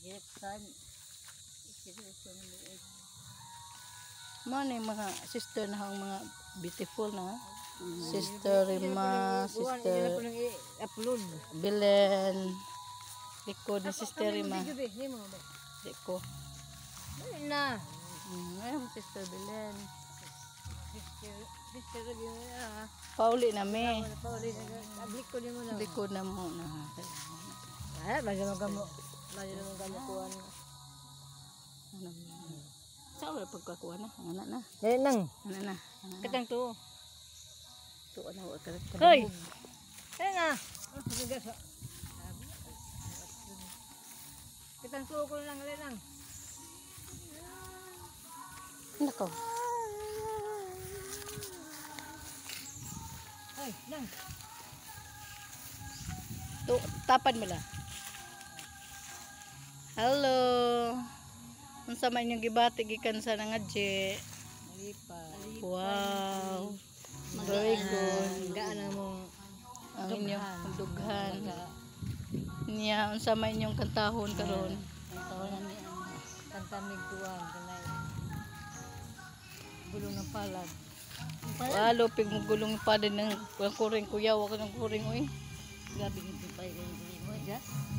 Direktan. Seryoso na mo. Mana yung mga sister na ang mga beautiful na. Sister Rima, Sister Upload. Belen. Likod ni Sister Rima. Liko. Na. Ayun, Sister Belen. Sister lagi na. Pauli na me. Pauli na. Likod mo na. Likod na mo na. Bagay mo kuan. Ano? Sa wala pagkakuha na. Anak na. Dali nang. Anak na. Katang to. Tuwa na wala ka. Hoy. Dali na. Katang to ko lang dali nang. Nako. Hoy, nang. Tapan mo lang. Hello. Unsa man yung gibati gikan sa nangadje. Wow. Very good. Gaana mo Ang inyong dughan. Niya unsa man inyong kantahon karon. Kantahon na niya. Kantamig tuwang kanay. Bulong ng palad. Walo pig mo gulong pa din ng kuring kuya wa ka ng kuring oy. Gabi ng pipay ng mo ja.